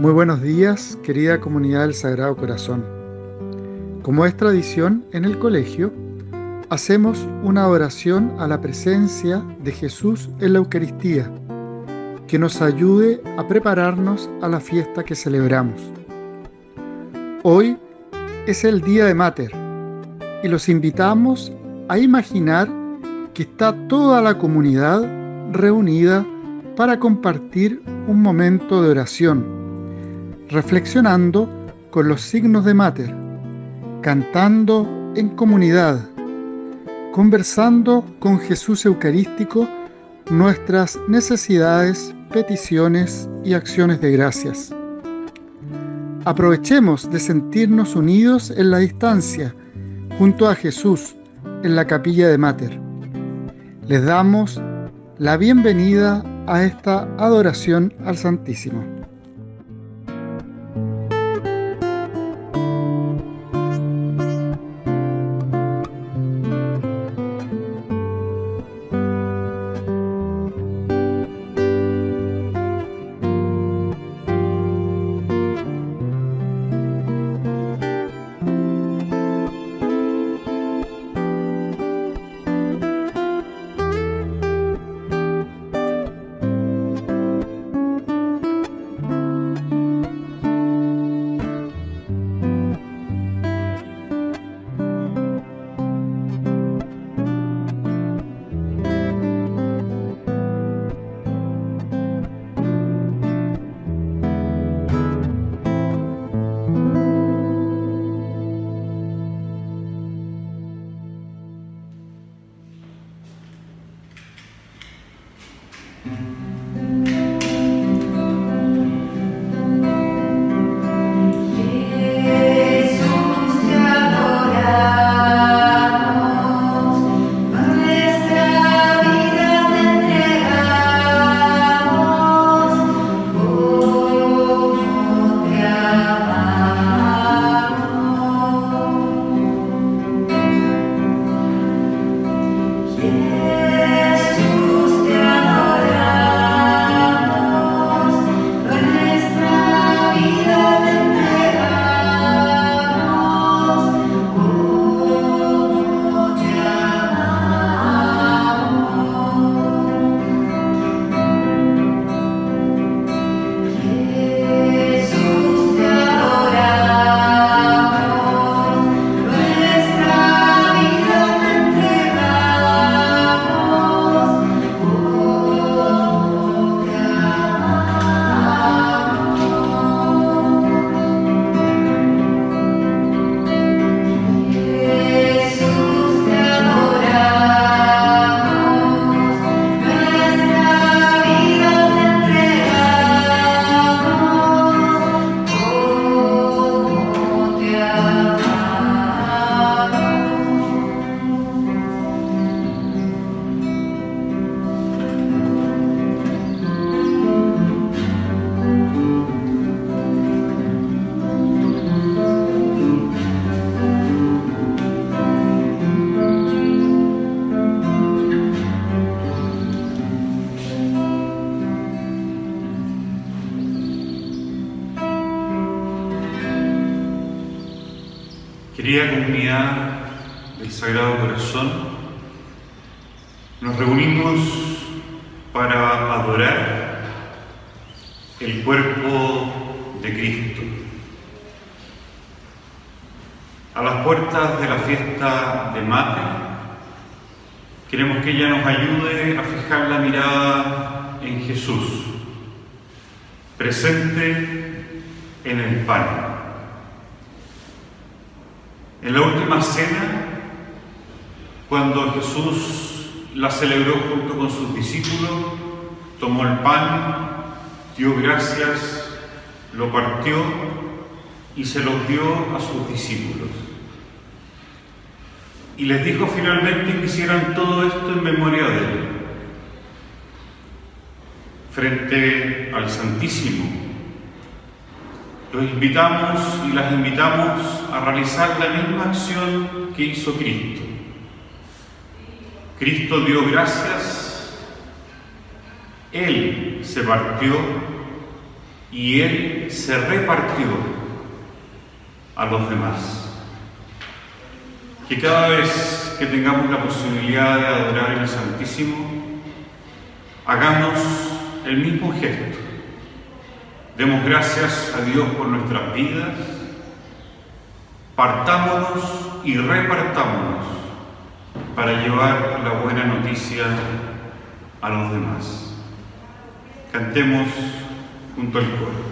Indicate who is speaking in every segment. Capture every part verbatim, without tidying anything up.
Speaker 1: Muy buenos días, querida comunidad del Sagrado Corazón. Como es tradición en el colegio, hacemos una oración a la presencia de Jesús en la Eucaristía, que nos ayude a prepararnos a la fiesta que celebramos. Hoy es el Día de Mater y los invitamos a imaginar que está toda la comunidad reunida para compartir un momento de oración, reflexionando con los signos de Mater, cantando en comunidad, conversando con Jesús Eucarístico nuestras necesidades, peticiones y acciones de gracias. Aprovechemos de sentirnos unidos en la distancia, junto a Jesús, en la capilla de Mater. Les damos la bienvenida a esta adoración al Santísimo.
Speaker 2: Querida comunidad del Sagrado Corazón, nos reunimos para adorar el cuerpo de Cristo. A las puertas de la fiesta de Mater, queremos que ella nos ayude a fijar la mirada en Jesús, presente en el pan. En la última cena, cuando Jesús la celebró junto con sus discípulos, tomó el pan, dio gracias, lo partió y se los dio a sus discípulos. Y les dijo finalmente que hicieran todo esto en memoria de Él. Frente al Santísimo, los invitamos y las invitamos a realizar la misma acción que hizo Cristo. Cristo dio gracias, Él se partió y Él se repartió a los demás. Que cada vez que tengamos la posibilidad de adorar el Santísimo, hagamos el mismo gesto. Demos gracias a Dios por nuestras vidas, partámonos y repartámonos para llevar la buena noticia a los demás. Cantemos junto al coro.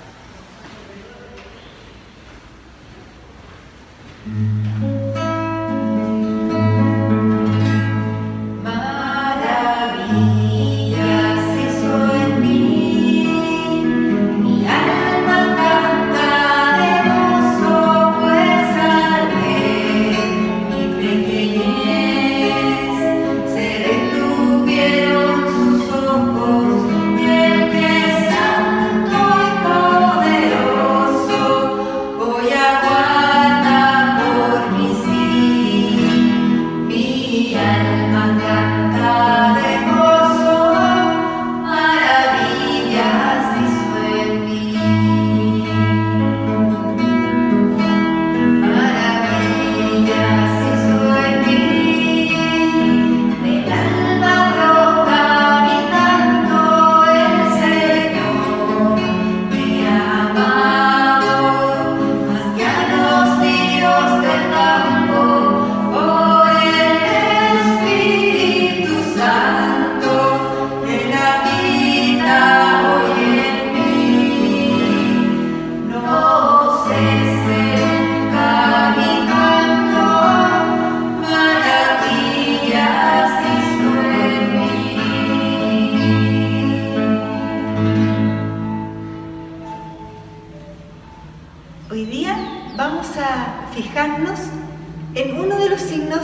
Speaker 3: Hoy día vamos a fijarnos en uno de los signos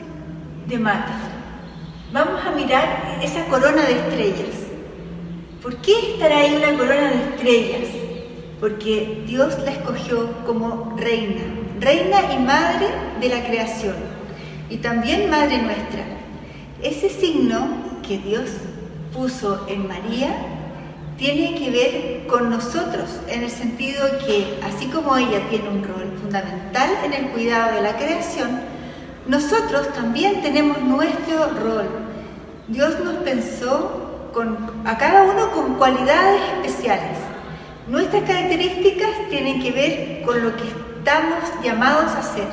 Speaker 3: de Mater. Vamos a mirar esa corona de estrellas. ¿Por qué estará ahí una corona de estrellas? Porque Dios la escogió como reina, reina y madre de la creación, y también madre nuestra. Ese signo que Dios puso en María tiene que ver con nosotros, en el sentido que, así como ella tiene un rol fundamental en el cuidado de la creación, nosotros también tenemos nuestro rol. Dios nos pensó con, a cada uno con cualidades especiales. Nuestras características tienen que ver con lo que estamos llamados a hacer.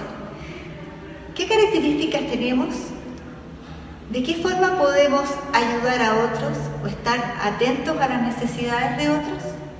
Speaker 3: ¿Qué características tenemos? ¿De qué forma podemos ayudar a otros o estar atentos a las necesidades de otros?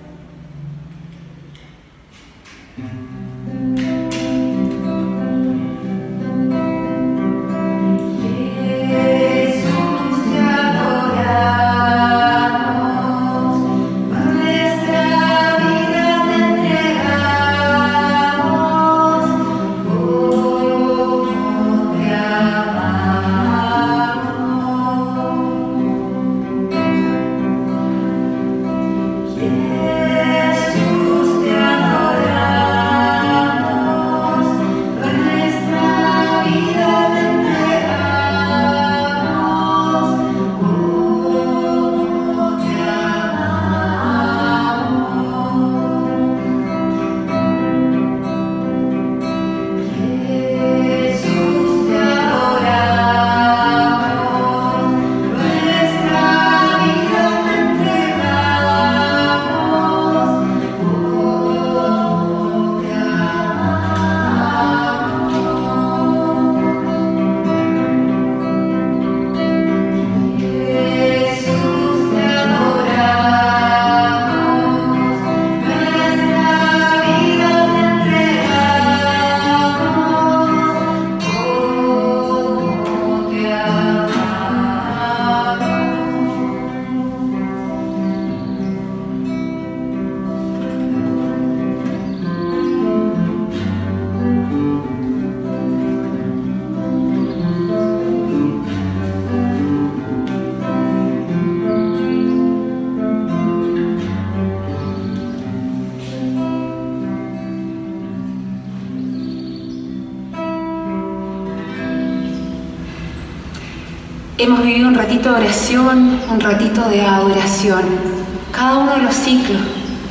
Speaker 4: Hemos vivido un ratito de oración, un ratito de adoración, cada uno de los ciclos,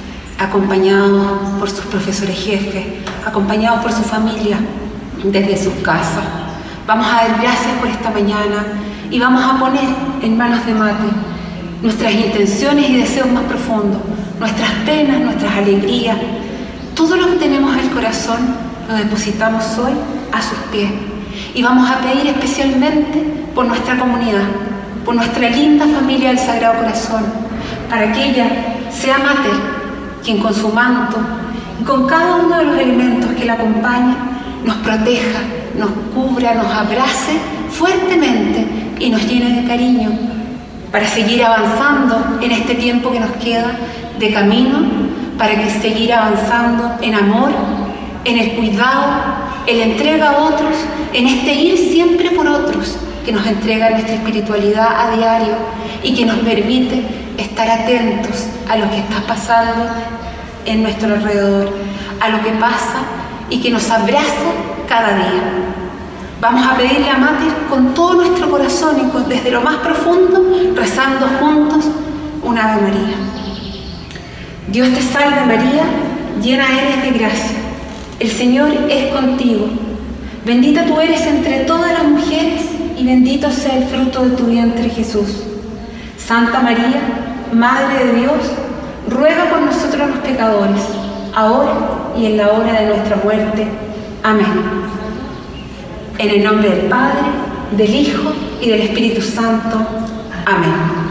Speaker 4: acompañados por sus profesores jefes, acompañados por su familia desde sus casas. Vamos a dar gracias por esta mañana y vamos a poner en manos de Mate nuestras intenciones y deseos más profundos, nuestras penas, nuestras alegrías, todo lo que tenemos en el corazón lo depositamos hoy a sus pies. Y vamos a pedir especialmente por nuestra comunidad, por nuestra linda familia del Sagrado Corazón, para que ella sea Mater, quien con su manto y con cada uno de los elementos que la acompañan, nos proteja, nos cubra, nos abrace fuertemente y nos llene de cariño, para seguir avanzando en este tiempo que nos queda de camino, para que seguir avanzando en amor, en el cuidado, en la entrega a otros, en este ir siempre por otros, que nos entrega nuestra espiritualidad a diario y que nos permite estar atentos a lo que está pasando en nuestro alrededor, a lo que pasa y que nos abraza cada día. Vamos a pedirle a Mater con todo nuestro corazón y desde lo más profundo, rezando juntos una Ave María. Dios te salve María, llena eres de gracia, el Señor es contigo. Bendita tú eres entre todas las mujeres y bendito sea el fruto de tu vientre Jesús. Santa María, Madre de Dios, ruega por nosotros los pecadores, ahora y en la hora de nuestra muerte. Amén. En el nombre del Padre, del Hijo y del Espíritu Santo. Amén.